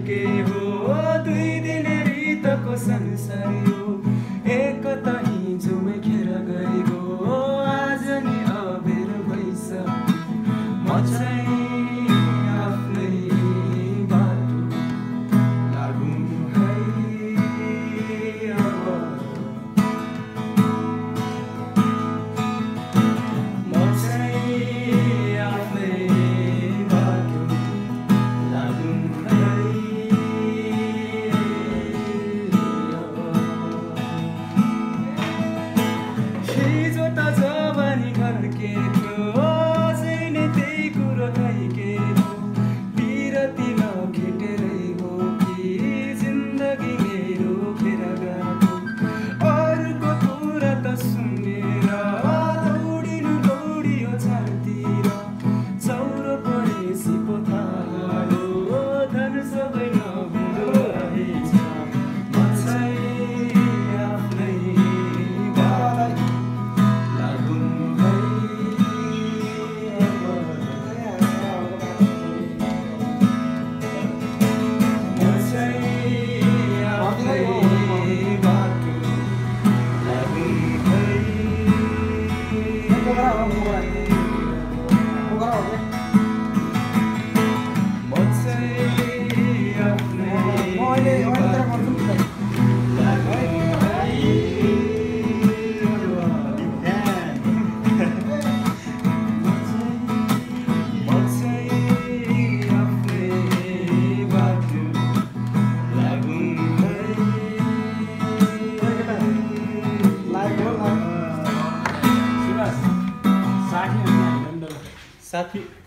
के हो दुई दिन रितको संसार हो एक त हिजोमै खेर गएको आज नि अबेर भइस म चाहिँ आफ्नै बाटो लागौँ है अब म चाहिँ आफ्नै बाटो लागौँ हिजो त जवानी घर्केको अझै नै त्यही कुरो थाकेको बिरती नखेटेरै हो कि जिन्दगी मेरो खेर गएको अरूको कुरा त सुनेर दौडिनु दौडियो छाडतिर चौरो परेसी पो थाहा हो धन सबै नहुँदो रहेछ म चाहिँ आफ्नै बाटो लागौँ है अब म चाहिँ आफ्नै बाटो लागौँ है म चाहिँ आफ्नै बाटो लागौँ म चाहिँ आफ्नै बाटो लागौँ शिवास 60 साथी